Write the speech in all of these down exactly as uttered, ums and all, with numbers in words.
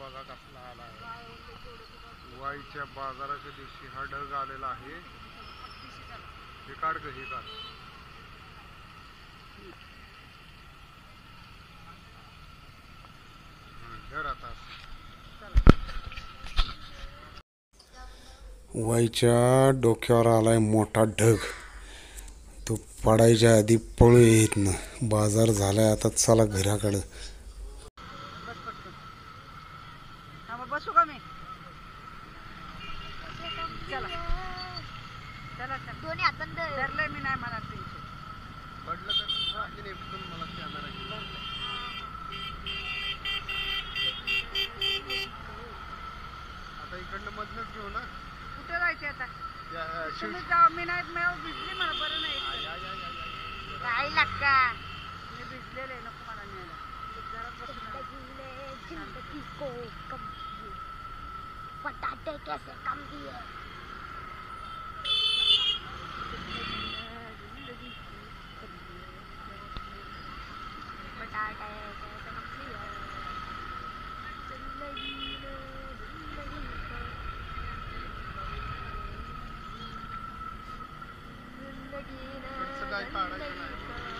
बघा कसला आला आहे. वाईच्या बाजाराच्या दिवशी हा ढग आलेला आहे. हे काढ ग, हे काढ. धर आता. वाईच्या डोक्यावर आलाय मोठा ढग. तो पडायच्या आधी पळू येत ना. बाजार झालाय आता, चला घराकडं. बसू का मी? चला चला दोन्ही हातांत धरलंय मी. नाही मला टेन्शन पडलं तर राखीन एकदम मला कॅमेरा घेऊन. आता इकडनं मधनच घेऊ ना. कुठे जायचे आता? तुम्ही जाऊ. मी नाही, मी भिजली, मला बरं नाही. काय लागता? मी भिजलेले, नको मला न्यायला. घरात बसून जिंदगी को कम दिए, पटाटे कैसे कम दिए. पटाटे कैसे कम दिए. जिंदगी ने जिंदगी को जिंदगी ने काय काढायचं नाही.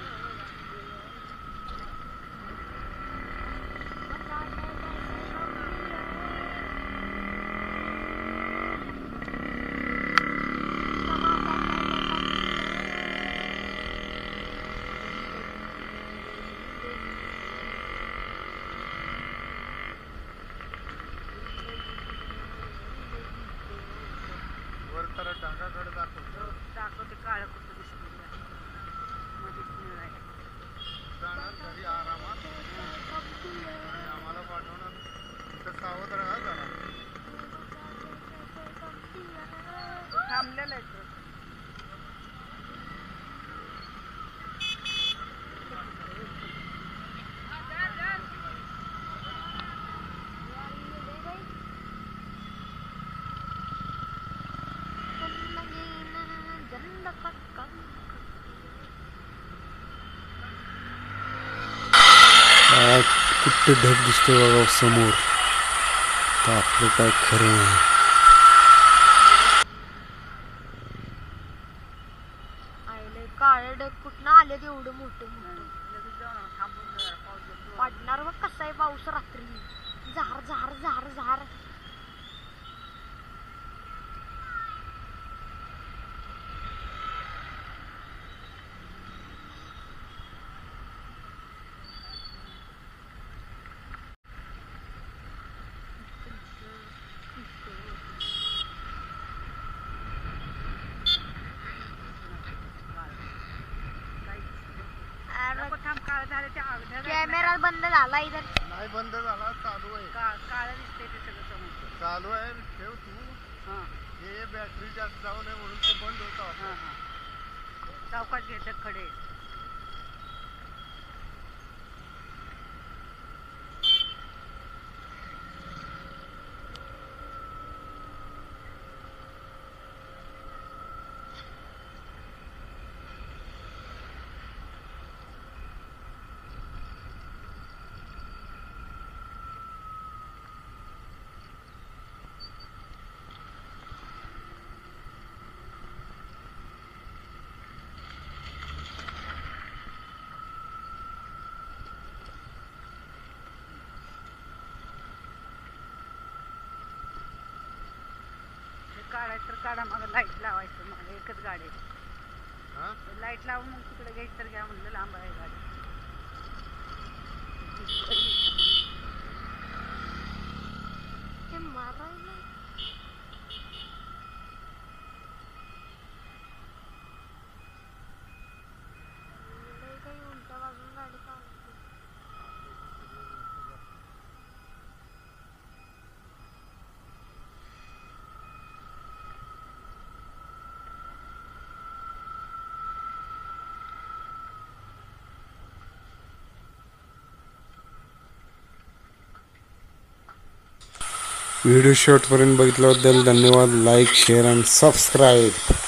वर तर ढगाकडे दाखवतो. दाखवते काळं कुठं दिसत मध्येच मिळायला. जाणार घरी आरामात आणि आम्हाला पाठवणार. तिथं सावध राहा जरा. थांबलेलं आहे. कुठे ढग दिसतो बघा समोर. तर आपलं काय खरं नाही. आयले काळे ढग कुठनं आले एवढं मोठं मोठं. पडणार बघ कसा आहे पाऊस रात्री. झार झार झार झार. कॅमेरा बंद झाला इधर. नाही बंद झाला, चालू आहे. काळं दिसते ते सगळं समोर. चालू आहे. ठेव तू. हां हे बॅटरी जास्त जाऊ नये म्हणून ते बंद होतं. हां हां चौकात घेतात खडे. काढायचं तर काढा. मग लाईट लावायचं. मग एकच गाडी. लाईट लावून मग तिकडे घ्यायचं तर घ्या म्हणलं. लांब आहे गाडी. ते मारायला काही उलट्या बाजून गाडी चालवते. व्हिडिओ शेवटपर्यंत बघितल्याबद्दल धन्यवाद. Like, share and subscribe.